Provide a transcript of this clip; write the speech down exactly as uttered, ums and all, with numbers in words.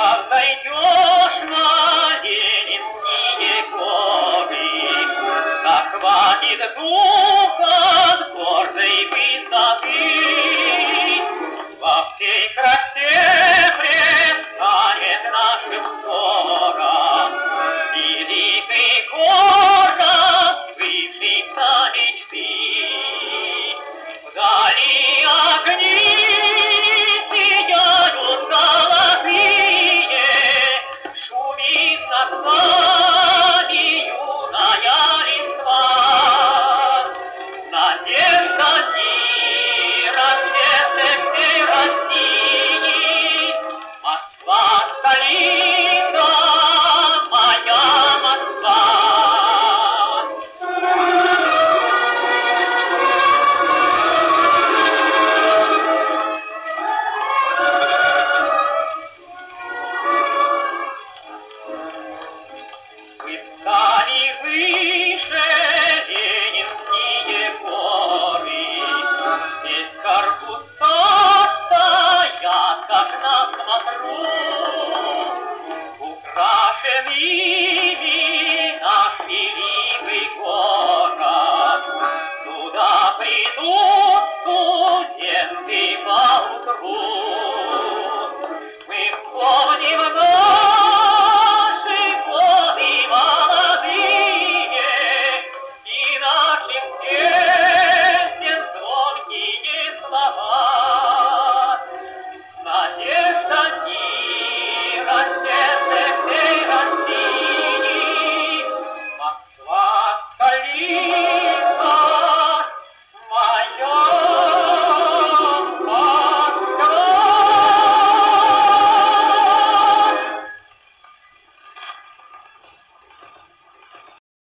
Как зайдешь на Ленинские горы, так хватит духа с гордой высоты. Во всей красе предстанет нашим взором великий город, сбывшийся мечты. Вдали огни сияют золотые, шумит над нами юная листва. Надежда мира в сердце всей России, Москва, столица.